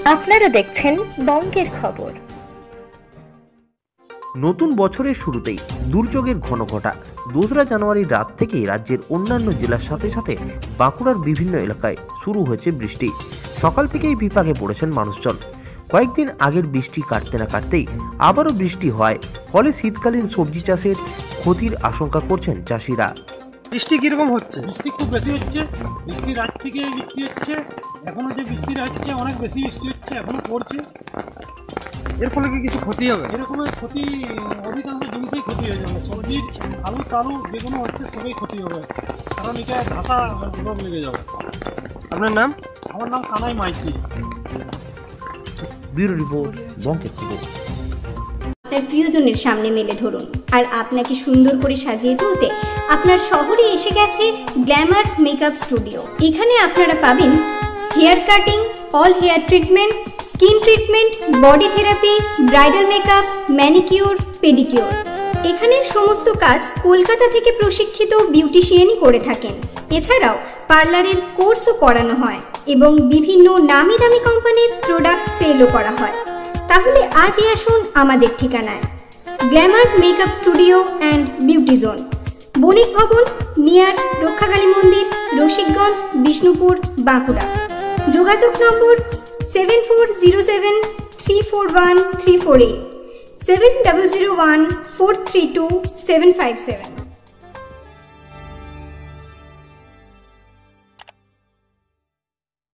আপনারা দেখছেন বঙ্গের খবর। নতুন বছরের শুরুতেই দুর্যোগের ঘনঘটা। 2রা জানুয়ারি রাত থেকেই রাজ্যের অন্যান্য জেলার সাথে সাথে বাঁকুড়ার বিভিন্ন এলাকায় শুরু হয়েছে বৃষ্টি। সকাল থেকেই বিপাকে পড়েছেন মানুষজন। কয়েকদিন আগের বৃষ্টি কাটতে না কাটতেই আবারও বৃষ্টি হয়, ফলে শীতকালীন সবজি চাষের ক্ষতির আশঙ্কা করছেন চাষিরা। বৃষ্টি কিরকম হচ্ছে? বৃষ্টি খুব বেশি হচ্ছে। বৃষ্টি রাত থেকে বৃষ্টি হচ্ছে, এখনো যে বৃষ্টিটা হচ্ছে অনেক বেশি বৃষ্টি হচ্ছে, এখনো পড়ছে। এর ফলে কি কিছু ক্ষতি হবে? এরকমের ক্ষতি অধিকাংশ জিনিসেই ক্ষতি হয়ে যাবে। সবজির আলু টালু যেগুলো হচ্ছে সবই ক্ষতি হবে, কারণ এটা ধসা রোগ লেগে যাবে। আপনার নাম? আমার নাম কানাই মাইতি। ব্যুরো রিপোর্ট, বঙ্গের খবর। আপনার প্রিয়জনের সামনে মেলে ধরুন, আর আপনাকে সুন্দর করে সাজিয়ে তুলতে আপনার শহরে এসে গেছে গ্ল্যামার মেকআপ স্টুডিও। এখানে আপনারা পাবেন hair cutting, all hair treatment, skin treatment, body therapy, bridal makeup, manicure, pedicure. এখানের সমস্ত কাজ কলকাতা থেকে প্রশিক্ষিত বিউটিশিয়ানই করে থাকেন। এছাড়াও পার্লারের কোর্সও করানো হয় এবং বিভিন্ন নামি দামি কোম্পানির প্রোডাক্ট সেলও করা হয়। তাহলে আজই আসুন আমাদের ঠিকানায়, glamour makeup studio and beauty zone, Banik Bhavan, near Rakshakali মন্দির, রসিকগঞ্জ, বিষ্ণুপুর, বাঁকুড়া। যোগাযোগ নম্বর 7407341348, 7001432757।